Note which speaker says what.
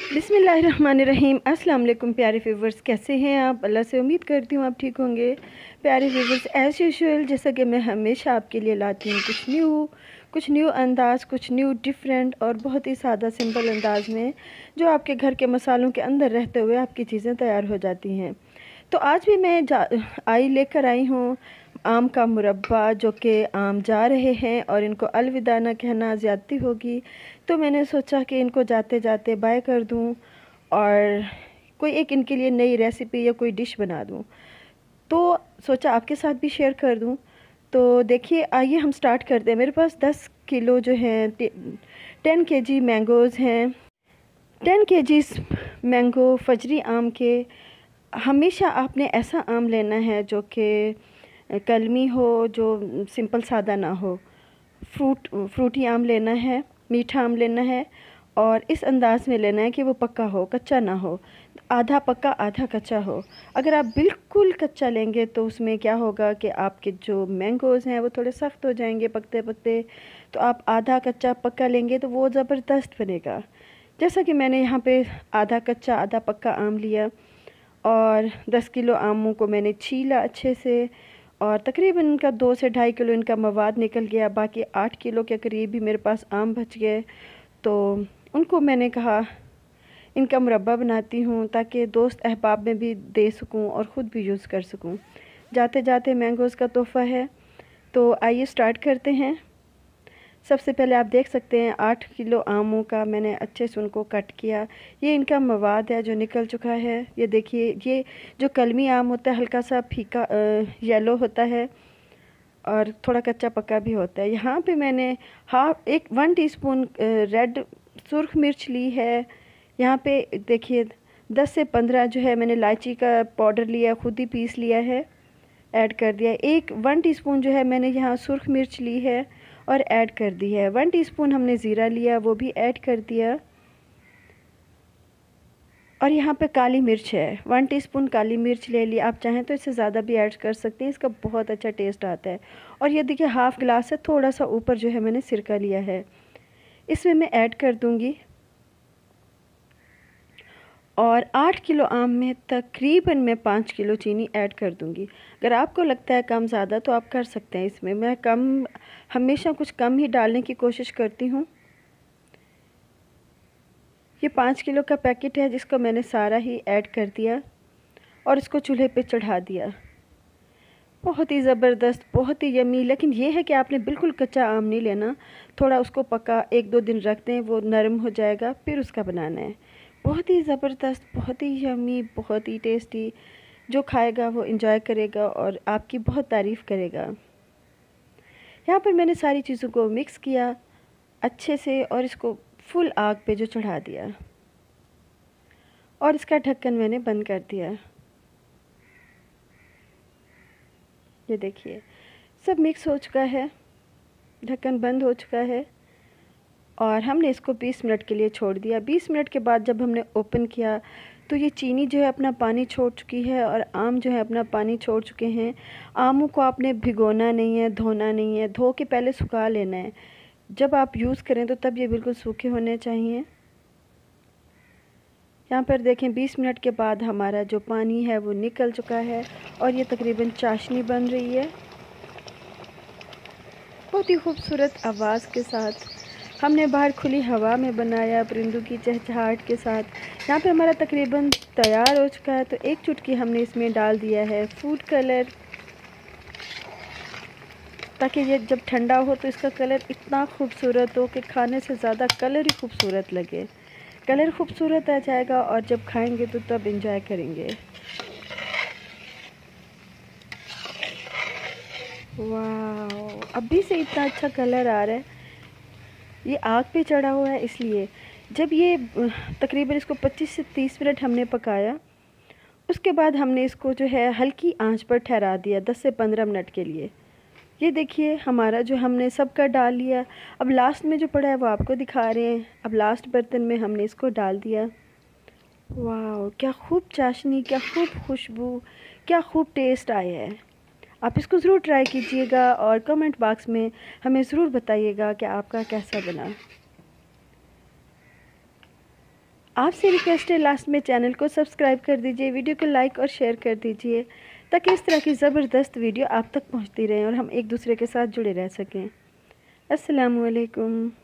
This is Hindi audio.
Speaker 1: बिस्मिल्लाहिर्रहमानिर्रहीम। अस्सलाम वालेकुम प्यारे व्यूवर्स, कैसे हैं आप? अल्लाह से उम्मीद करती हूँ आप ठीक होंगे। प्यारे व्यूवर्स, एज़ यूजुअल जैसा कि मैं हमेशा आपके लिए लाती हूँ कुछ न्यू अंदाज़, कुछ न्यू डिफरेंट और बहुत ही सादा सिंपल अंदाज़ में जो आपके घर के मसालों के अंदर रहते हुए आपकी चीज़ें तैयार हो जाती हैं। तो आज भी मैं लेकर आई हूँ आम का मुरब्बा, जो कि आम जा रहे हैं और इनको अलविदा ना कहना ज़्यादती होगी। तो मैंने सोचा कि इनको जाते जाते बाय कर दूँ और कोई एक इनके लिए नई रेसिपी या कोई डिश बना दूँ। तो सोचा आपके साथ भी शेयर कर दूँ। तो देखिए, आइए हम स्टार्ट करते हैं। मेरे पास 10 किलो जो हैं 10 केजी मैंगोज़ हैं। 10 केजीस मैंगो फजरी आम के। हमेशा आपने ऐसा आम लेना है जो कि कलमी हो, जो सिंपल सादा ना हो। फ्रूटी आम लेना है, मीठा आम लेना है और इस अंदाज़ में लेना है कि वो पक्का हो, कच्चा ना हो। आधा पक्का आधा कच्चा हो। अगर आप बिल्कुल कच्चा लेंगे तो उसमें क्या होगा कि आपके जो मैंगोज़ हैं वो थोड़े सख्त हो जाएंगे पकते पकते। तो आप आधा कच्चा पक्का लेंगे तो वो ज़बरदस्त बनेगा। जैसा कि मैंने यहाँ पे आधा कच्चा आधा पक्का आम लिया और 10 किलो आमों को मैंने छीला अच्छे से और तकरीबन इनका 2 से ढाई किलो इनका मवाद निकल गया। बाकी 8 किलो के करीब ही मेरे पास आम बच गए। तो उनको मैंने कहा इनका मुरब्बा बनाती हूँ ताकि दोस्त अहबाब में भी दे सकूँ और ख़ुद भी यूज़ कर सकूँ। जाते जाते मैंगोज़ का तोहफ़ा है। तो आइए स्टार्ट करते हैं। सबसे पहले आप देख सकते हैं 8 किलो आमों का मैंने अच्छे से उनको कट किया। ये इनका मवाद है जो निकल चुका है। ये देखिए, ये जो कलमी आम होता है हल्का सा फीका येलो होता है और थोड़ा कच्चा पक्का भी होता है। यहाँ पे मैंने 1 टीस्पून रेड सुर्ख मिर्च ली है। यहाँ पे देखिए 10 से 15 जो है मैंने इलायची का पाउडर लिया, खुद ही पीस लिया है, ऐड कर दिया। 1 टीस्पून जो है मैंने यहाँ सुर्ख मिर्च ली है और ऐड कर दी है। 1 टीस्पून हमने ज़ीरा लिया, वो भी ऐड कर दिया। और यहाँ पे काली मिर्च है, 1 टीस्पून काली मिर्च ले ली। आप चाहें तो इससे ज़्यादा भी ऐड कर सकते हैं, इसका बहुत अच्छा टेस्ट आता है। और ये देखिए हाफ़ गिलास से थोड़ा सा ऊपर जो है मैंने सिरका लिया है, इसमें मैं ऐड कर दूँगी। और 8 किलो आम में तकरीबन मैं 5 किलो चीनी ऐड कर दूँगी। अगर आपको लगता है कम ज़्यादा तो आप कर सकते हैं। इसमें मैं हमेशा कुछ कम ही डालने की कोशिश करती हूँ। ये 5 किलो का पैकेट है जिसको मैंने सारा ही ऐड कर दिया और इसको चूल्हे पे चढ़ा दिया। बहुत ही ज़बरदस्त, बहुत ही यमी। लेकिन ये है कि आपने बिल्कुल कच्चा आम नहीं लेना, थोड़ा उसको पका 1-2 दिन रख दें, वो नरम हो जाएगा, फिर उसका बनाना है। बहुत ही ज़बरदस्त, बहुत ही यमी, बहुत ही टेस्टी। जो खाएगा वो इंजॉय करेगा और आपकी बहुत तारीफ़ करेगा। यहाँ पर मैंने सारी चीज़ों को मिक्स किया अच्छे से और इसको फुल आग पे जो चढ़ा दिया और इसका ढक्कन मैंने बंद कर दिया। ये देखिए सब मिक्स हो चुका है, ढक्कन बंद हो चुका है और हमने इसको 20 मिनट के लिए छोड़ दिया। 20 मिनट के बाद जब हमने ओपन किया तो ये चीनी जो है अपना पानी छोड़ चुकी है और आम जो है अपना पानी छोड़ चुके हैं। आमों को आपने भिगोना नहीं है, धोना नहीं है, धो के पहले सुखा लेना है। जब आप यूज़ करें तो तब ये बिल्कुल सूखे होने चाहिए। यहाँ पर देखें 20 मिनट के बाद हमारा जो पानी है वो निकल चुका है और ये तकरीबन चाशनी बन रही है। बहुत ही खूबसूरत आवाज़ के साथ हमने बाहर खुली हवा में बनाया, परिंदों की चहचहाहट के साथ। यहाँ पे हमारा तकरीबन तैयार हो चुका है। तो 1 चुटकी हमने इसमें डाल दिया है फूड कलर, ताकि ये जब ठंडा हो तो इसका कलर इतना खूबसूरत हो कि खाने से ज़्यादा कलर ही खूबसूरत लगे। कलर खूबसूरत आ जाएगा और जब खाएंगे तो तब एंजॉय करेंगे। वाह, अभी से इतना अच्छा कलर आ रहा है। ये आग पे चढ़ा हुआ है इसलिए। जब ये तकरीबन इसको 25 से 30 मिनट हमने पकाया, उसके बाद हमने इसको जो है हल्की आंच पर ठहरा दिया 10 से 15 मिनट के लिए। ये देखिए हमारा जो हमने सबका डाल लिया। अब लास्ट में जो पड़ा है वो आपको दिखा रहे हैं। अब लास्ट बर्तन में हमने इसको डाल दिया। वाह, क्या खूब चाशनी, क्या खूब खुशबू, क्या खूब टेस्ट आया है। आप इसको ज़रूर ट्राई कीजिएगा और कमेंट बॉक्स में हमें ज़रूर बताइएगा कि आपका कैसा बना। आपसे रिक्वेस्ट है लास्ट में चैनल को सब्सक्राइब कर दीजिए, वीडियो को लाइक और शेयर कर दीजिए ताकि इस तरह की ज़बरदस्त वीडियो आप तक पहुंचती रहे और हम एक दूसरे के साथ जुड़े रह सकें। अस्सलामु अलैकुम।